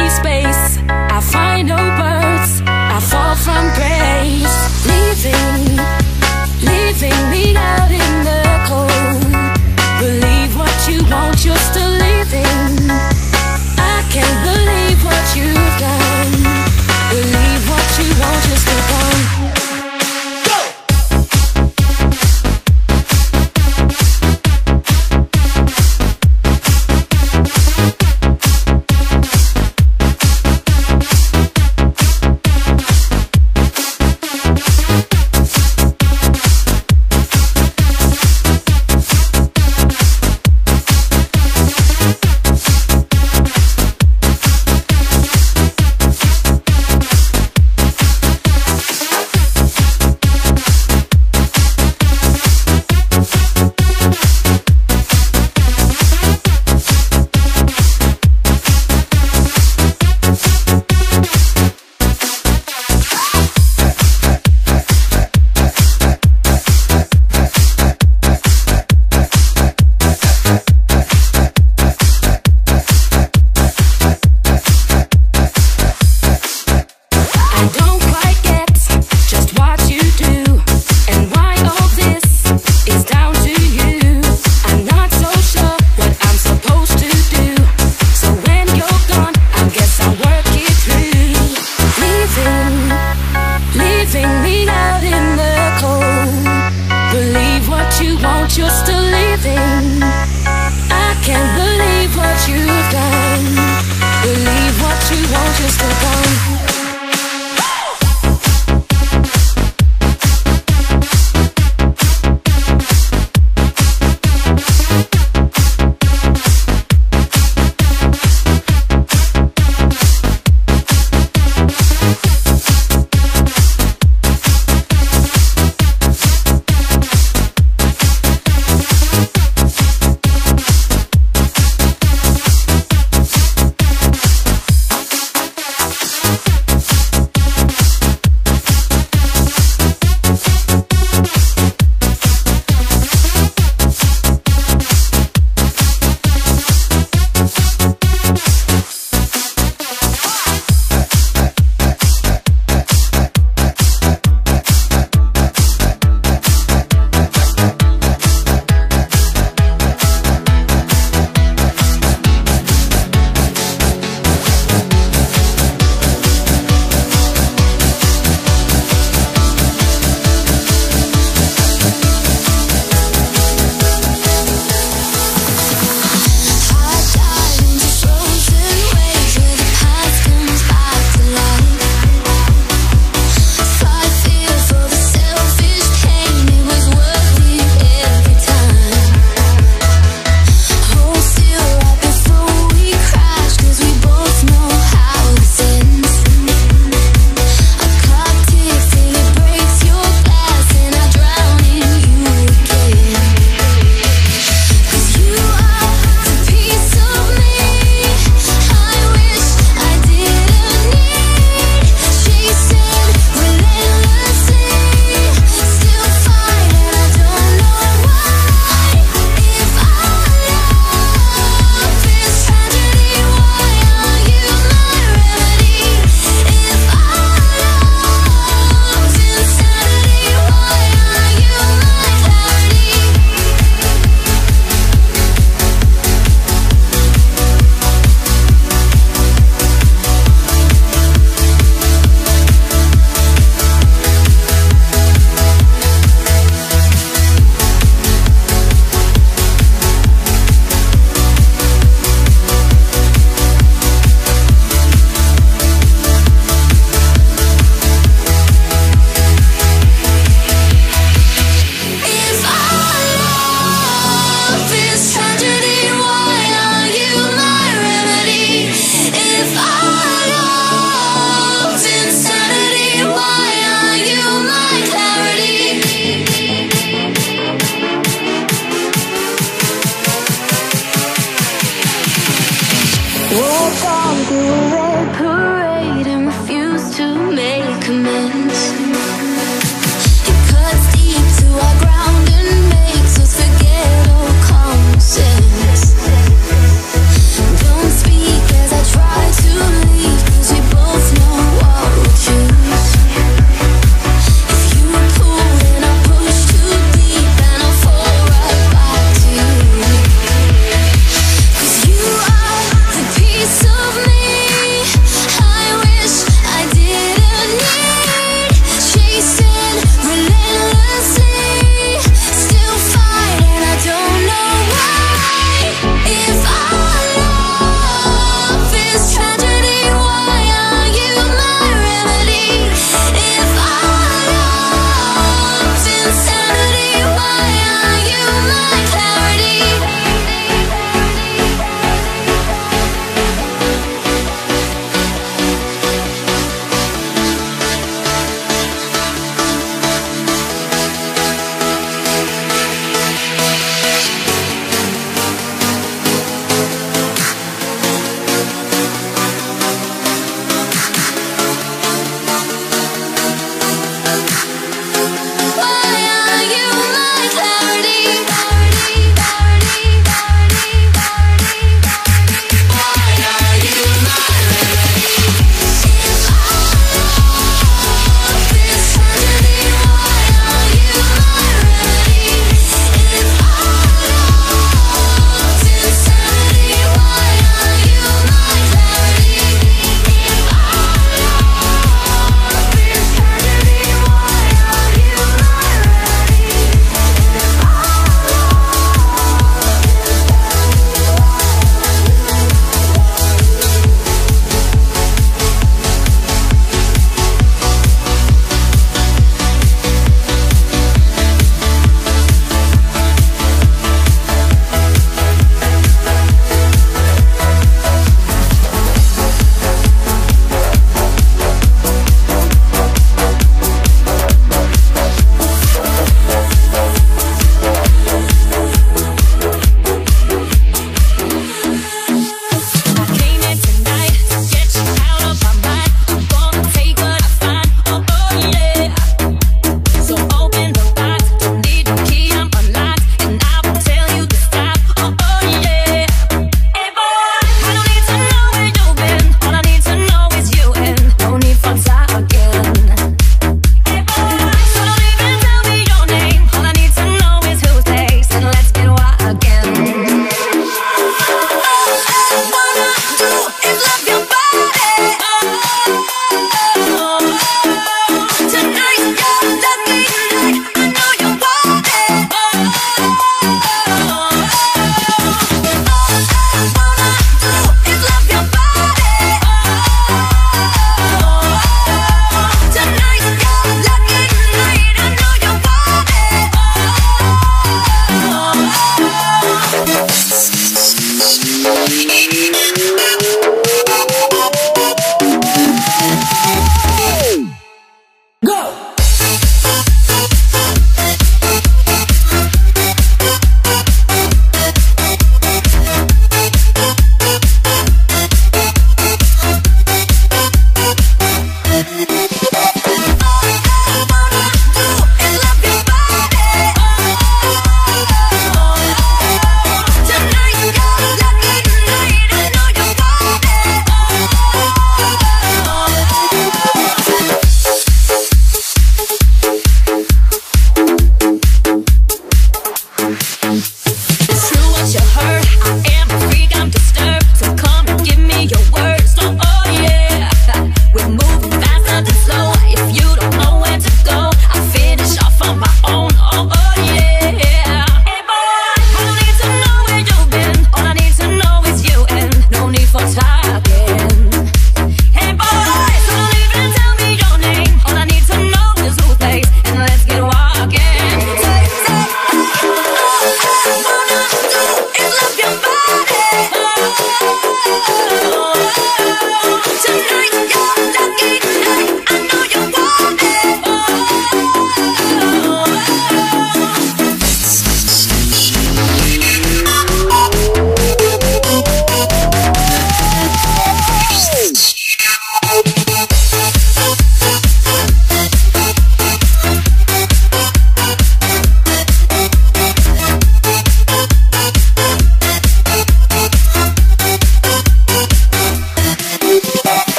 empty space. I find no words, I fall from grace. Leaving me out in the cold. Believe what you want, you're still leaving. I can't believe what you've done. Believe what you want, you're still gone.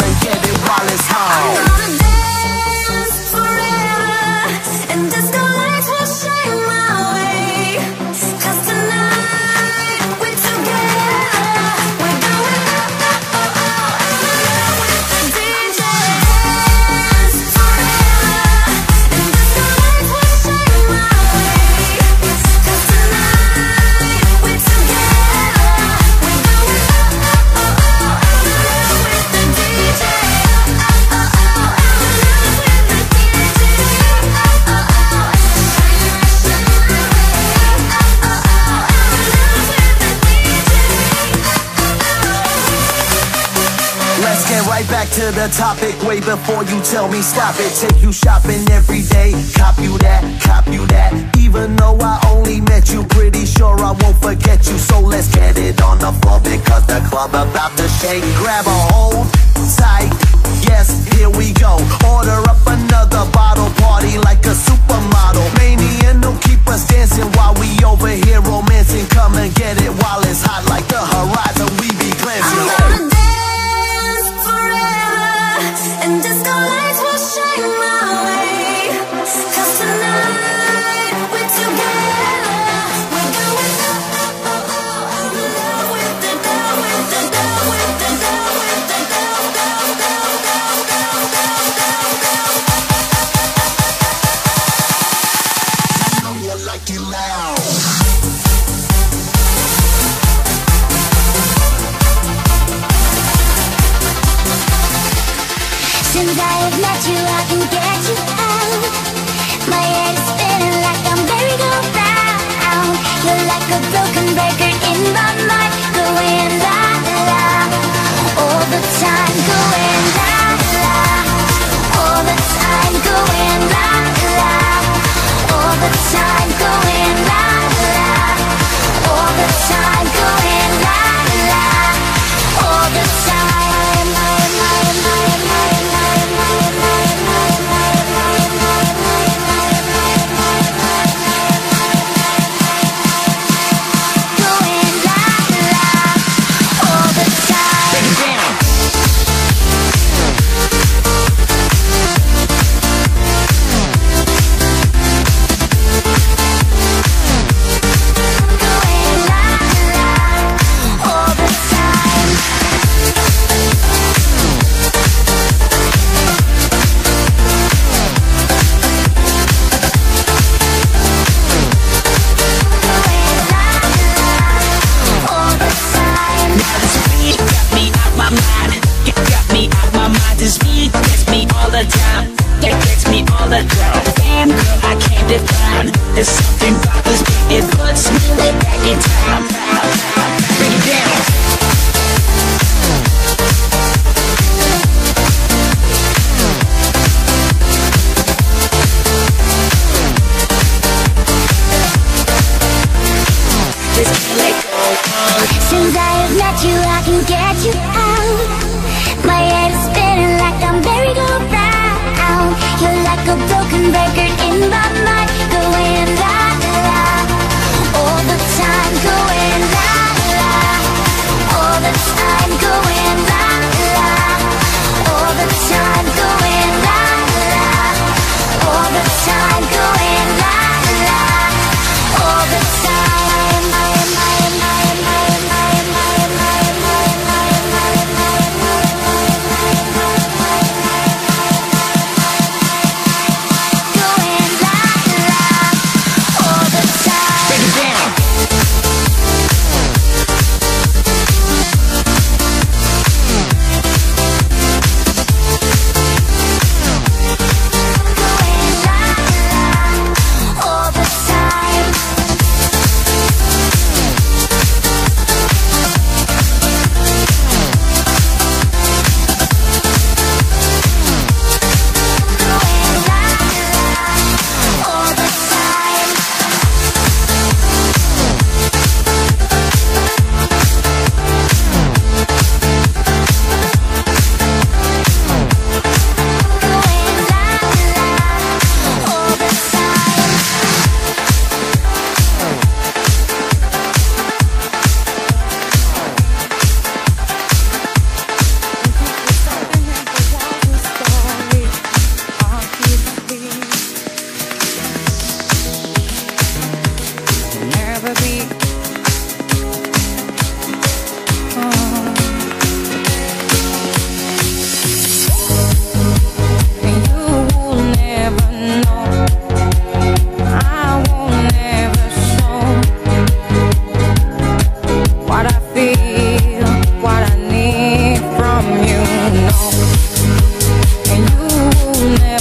and get it while it's hot. I'm gonna dance forever, and disco lights will shine my way. 'Cause tonight we're together, we're going up, up, up, up, with the DJ. Dance forever, and disco lights will shine my way. 'Cause tonight we're together, we're going up, up, up, up, with the DJ. Let's get right back to the topic way before you tell me stop it. Take you shopping every day, cop you that, cop you that. Even though I only met you, pretty sure I won't forget you. So let's get it on the floor because the club about to shake. Grab a hold tight, yes, here we go. Order up another bottle, party like a supermodel. Mania, no keep us dancing while we over here romancing. Come and get it while it's hot like the horizon, we be glancing. I'm gonna dance forever, and disco lights will shine my way. 'Cause tonight we're together, we're going up, up, up, up, up, with the down, with the down, with the down, with the down, down, down, down, down, down, down, I know you like it loud. Since I have met you, I can get you out. My head is spinning like I'm merry-go-round. You're like a broken record in my mind, going la la all the time, going la la all the time, going la la all the time, going la la all the time, going la la all the time. There's something about this beat, it puts me way back in time. Bring it down. This can't let go on. Since I have met you, I can get you out. My head is spinning like I'm merry-go-round. You're like a broken record in my mind, going la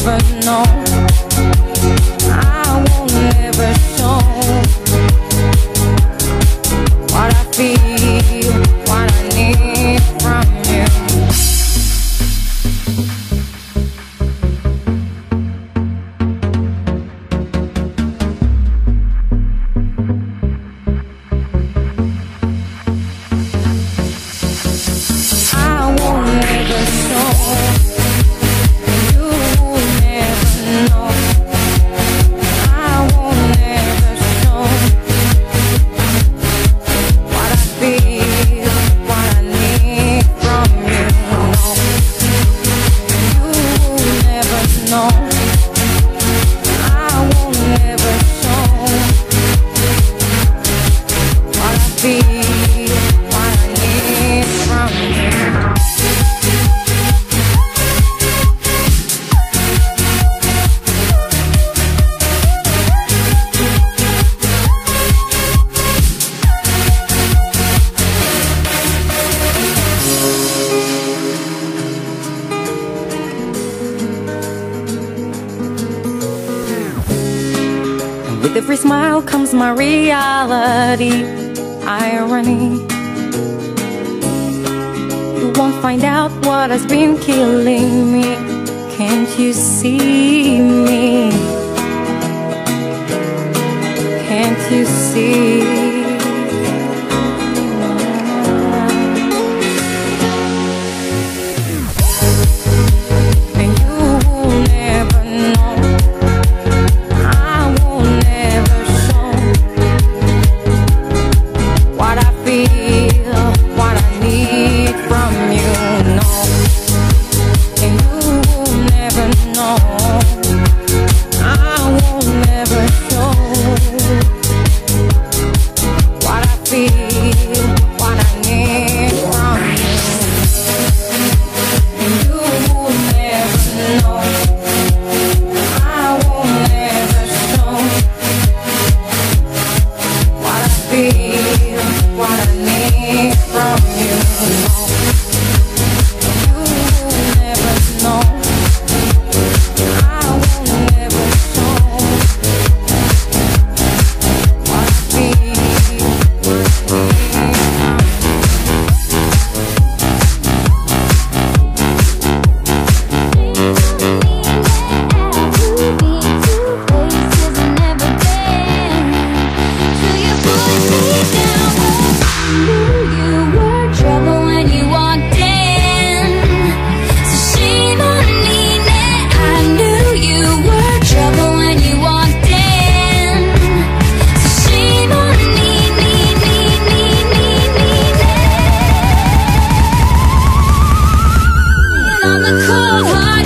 never know. I won't ever show what I feel, what I need from you. I won't ever show, you will never know. I won't ever show what I feel, what I need from you. No, you will never know. I won't ever show what I feel, what I need from you. With every smile comes my reality. Irony. You won't find out what has been killing me. Can't you see me? Can't you see? And you will never know. I will never show what I feel, what I need from you. No, and you will never know. I will never show what I feel, what I need from you. And you will never know. I will never show what I feel, what I need from you. No, you will never know. I will never show what I feel, what I need from you. On the cold heart.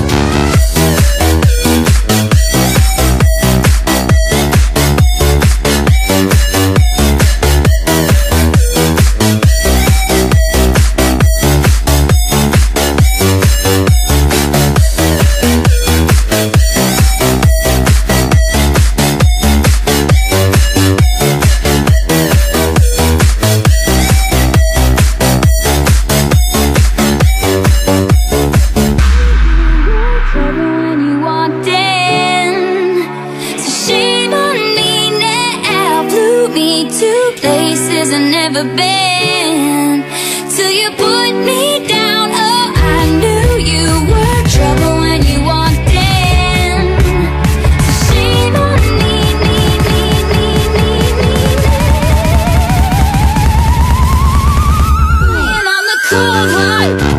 Places I've never been, till you put me down. Oh, I knew you were trouble when you walked in. So shame on me, laying on the cold heart.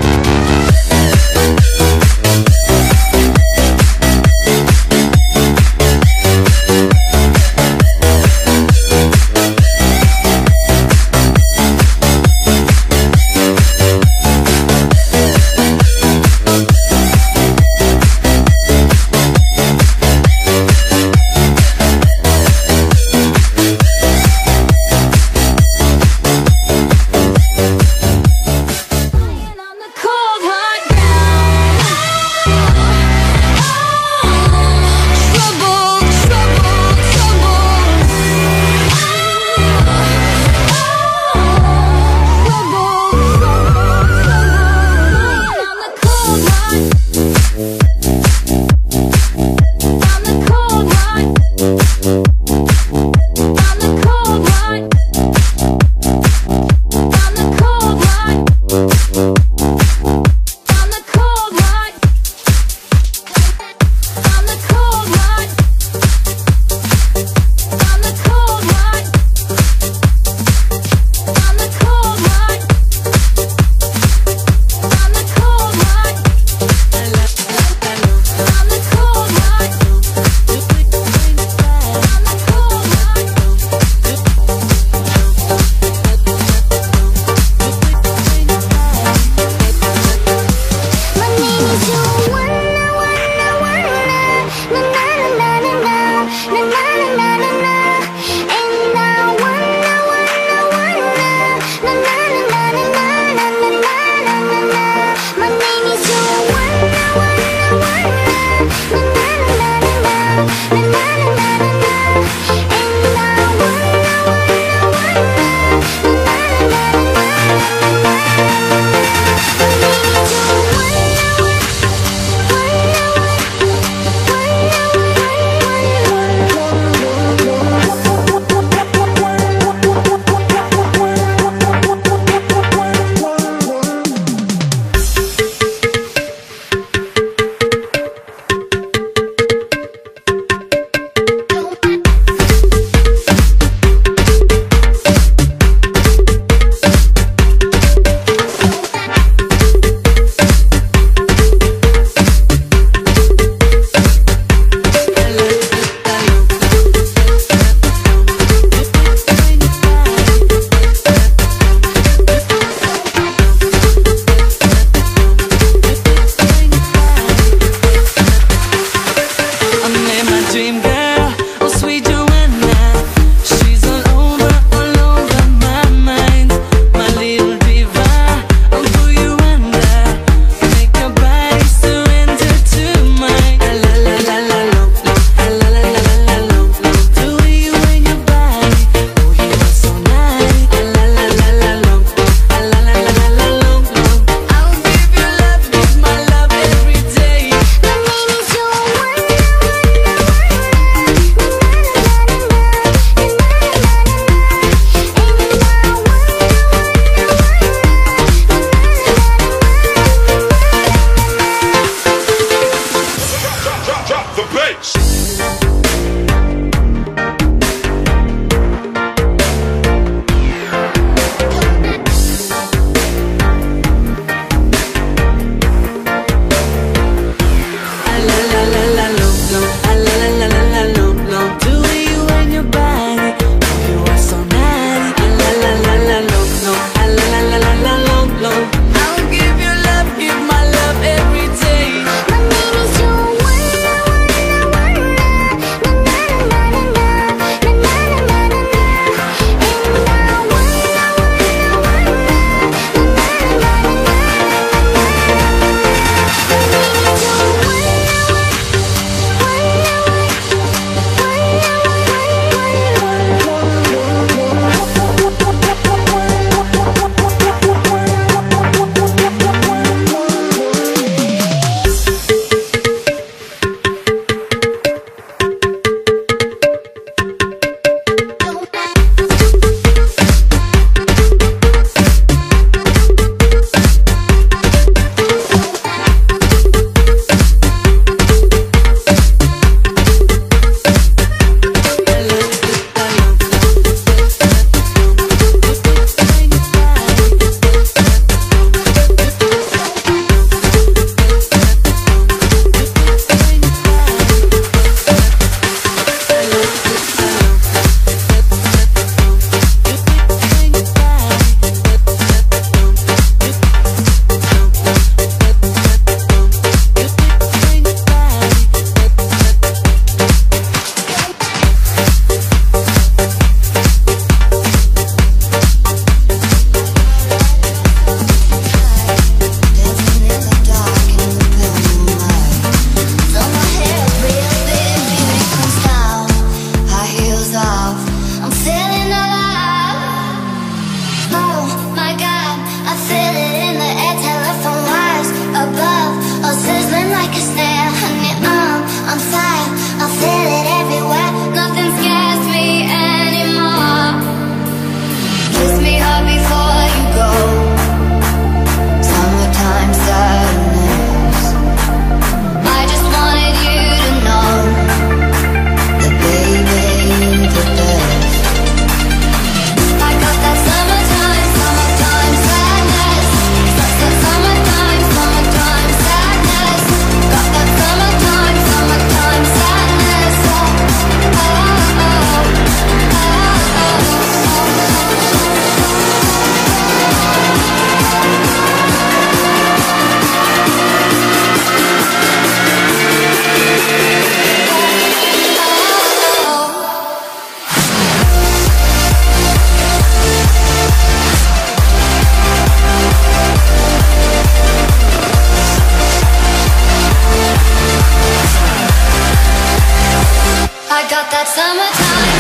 that summertime.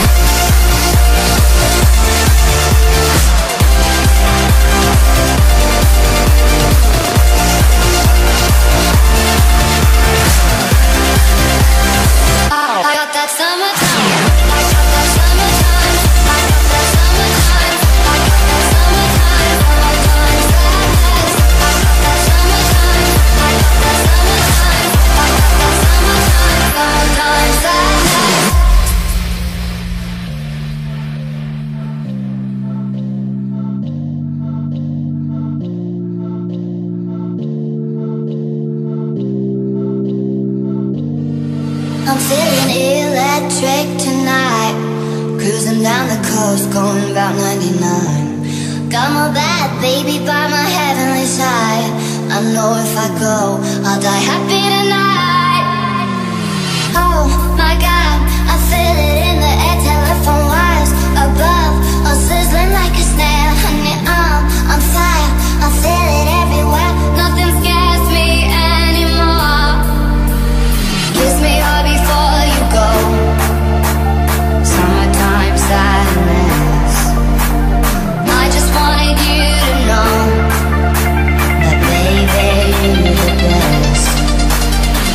I got that summertime. I got that summertime. I got that summertime. I got that summertime. Summertime sadness. I got that summertime. I got that summertime. I got that summertime. Summertime sadness. I'm feeling electric tonight, cruising down the coast, going about 99. Got my bad baby by my heavenly side. I know if I go, I'll die happy tonight. Oh my God, I feel it in the air, telephone wires above, all sizzling like a snare. Honey, I'm on fire, I feel it everywhere. Nothing scares me anymore. Kiss me hard before you go. Summertime sadness. I just wanted you to know that baby, you're the best.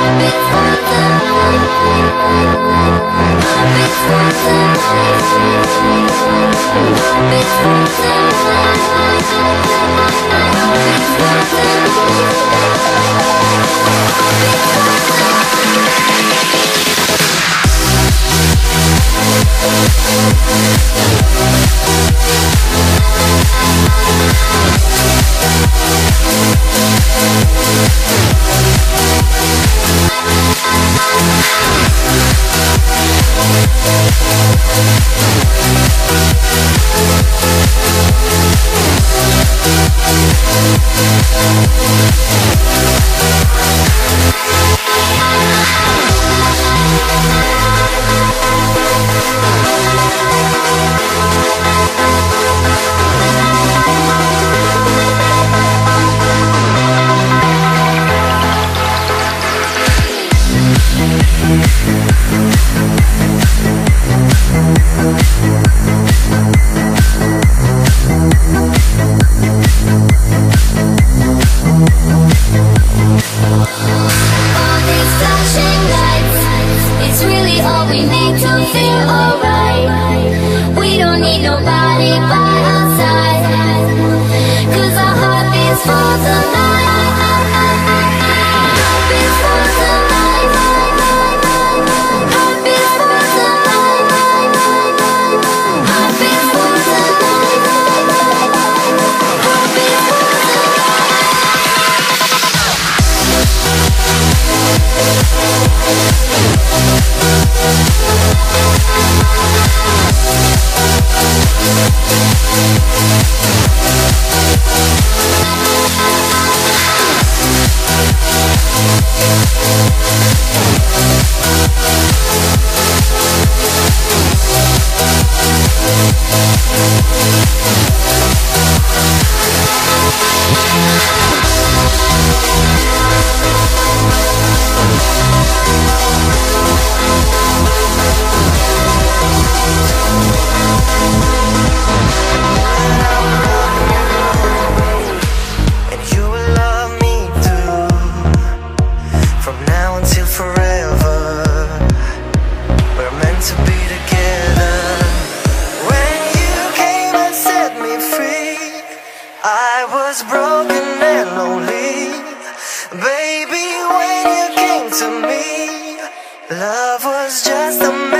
was broken and lonely. Baby, when you came to me, love was just a